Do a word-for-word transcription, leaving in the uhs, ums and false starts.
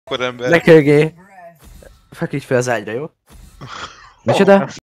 akkor ember. Ne kölgé! Feküdj fel az ágyra, jó? Micsoda?